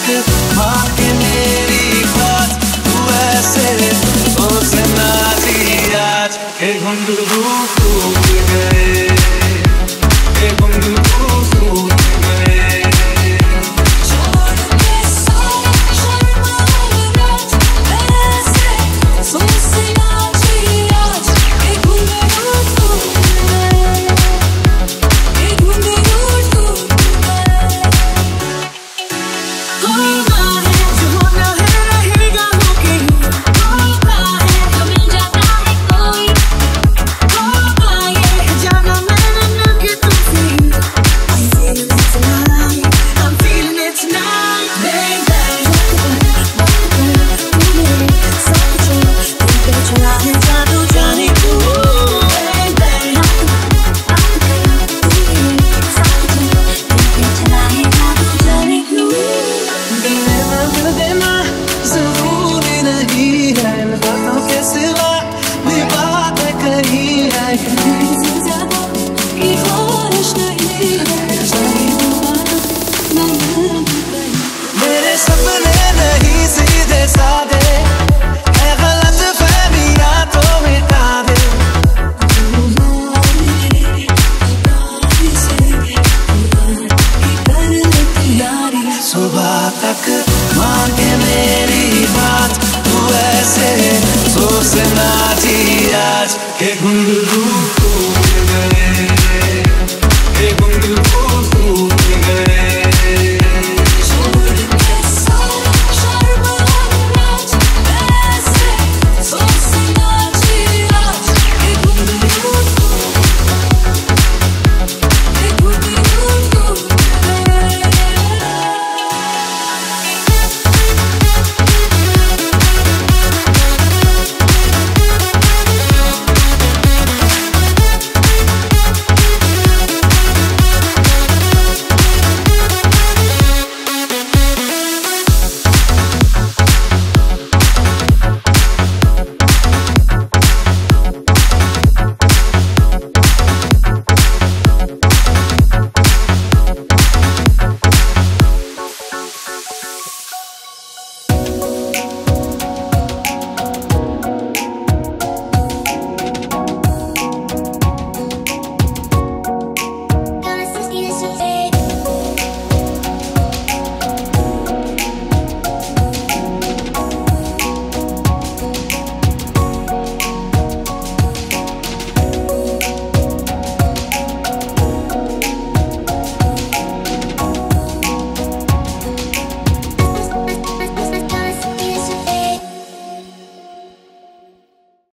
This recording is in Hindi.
मान के मेरी बात, तू ऐसे सोचना जी आज के घुंघरू टूट गए, के घुंघरू टूट गए। छोड़ के सारे शर्मा राज, ऐसे सोचना जी आज के घुंघरू टूट गए, के घुंघरू टूट गए। होना है जो होना है, रहेगा होके ही होता है, तो मिल जाता है कोई होगा ये जाना मैंने मिलके तुमसे। I'm feeling it tonight, baby। सब कुछ दिल पे चला है जादू जाने को, baby। सब कुछ दिल पे चला है जादू जाने को। दिल देना जरूरी नहीं है, बातों के सिवा भी बातें कही है। इससे ज्यादा की ख्वाहिश नहीं है, जाने दो मैं मिल गई। मेरे सपने नहीं सीधे साधे, है गलत फहमियां तो मिटा दे। सुबह तक मान के मेरी बात, तू ऐसे सोचना जी आज के घुंघरू